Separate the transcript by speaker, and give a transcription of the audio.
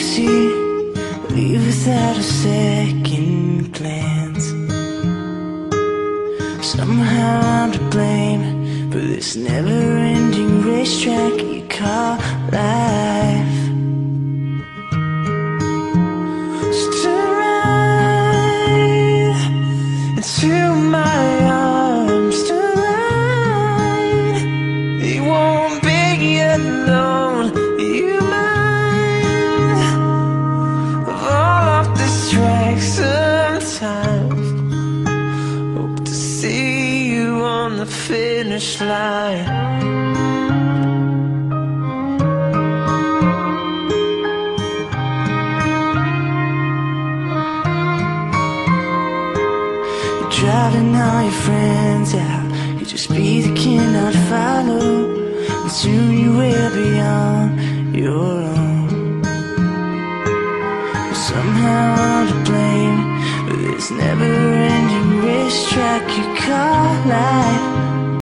Speaker 1: easy, leave without a second glance. Somehow I'm to blame for this never-ending racetrack you call life. So turn right into my arms tonight. You won't be alone. You mind fall off this track sometimes. Hope to see you on the finish line. Driving all your friends out, you just be the king I'd follow, and soon you will be on your own. But somehow I'm to blame for this never-ending racetrack you call life.